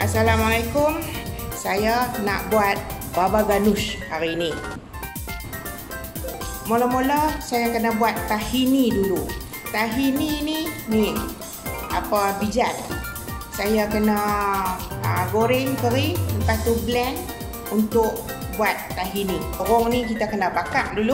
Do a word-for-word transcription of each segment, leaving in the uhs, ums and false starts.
Assalamualaikum. Saya nak buat baba ganoush hari ini. Mula-mula saya kena buat tahini dulu. Tahini ni ni apa bijan. Saya kena uh, goreng kering, lepas tu blend untuk buat tahini. Terung ni kita kena bakar dulu.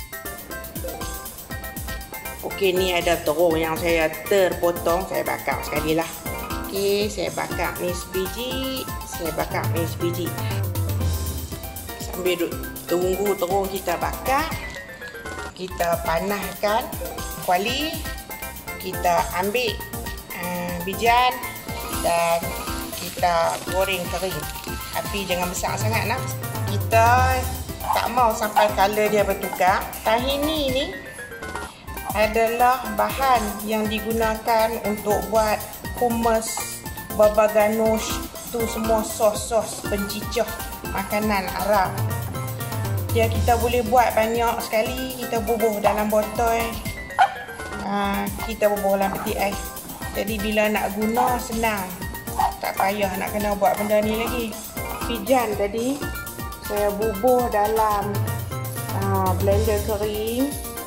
Okey, ni ada terung yang saya terpotong, saya bakar sekali lah. Okey, saya bakar ni sebiji, saya bakar ni sebiji. Sambil tunggu terung kita bakar, kita panaskan kuali, kita ambil uh, bijan dan kita goreng kering. Api jangan besar sangat nak. Kita tak mau sampai color dia bertukar. Tahini ni adalah bahan yang digunakan untuk buat hummus, baba ganoush, tu semua sos-sos pencicah makanan Arab. Dia kita boleh buat banyak sekali. Kita bubuh dalam botol, uh, kita bubuh dalam peti ais. Jadi bila nak guna senang, tak payah nak kena buat benda ni lagi. Bijan tadi saya bubuh dalam uh, blender kering.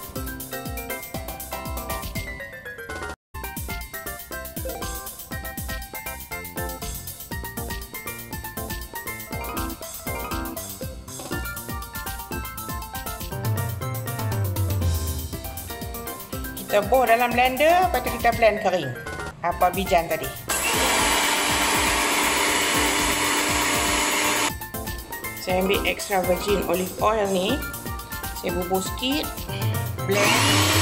Kita bubuh dalam blender, lepas tu kita blend kering apa bijan tadi. Saya ambil extra virgin olive oil ni, saya bubuh sikit, blend.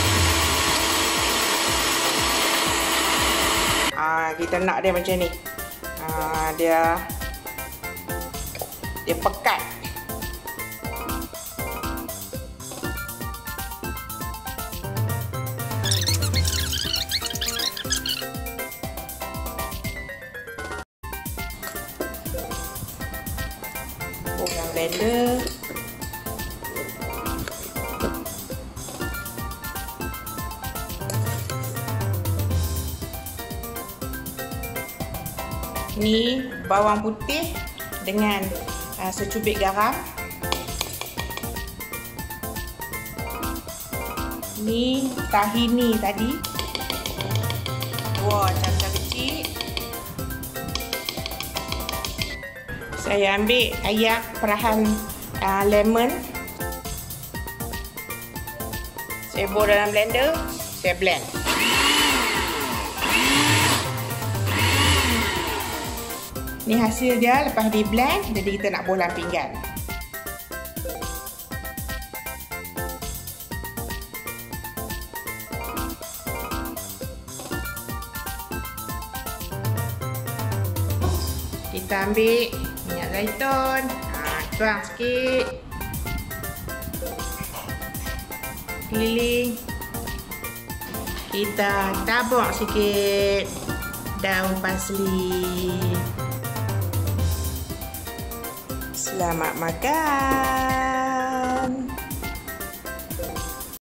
Ah, kita nak dia macam ni. Ah, dia dia pekat. Dalam blender. Ni bawang putih dengan uh, secubit garam. Ni tahini tadi, dua cangkang kecil. Saya ambil ayak perahan uh, lemon. Saya bubuh dalam blender, saya blend. Ni hasil dia lepas di blend, jadi kita nak bubuh dalam pinggan. Kita ambil minyak zaitun, ha, tuang sikit, keliling, kita tabur sikit daun parsley. Selamat makan.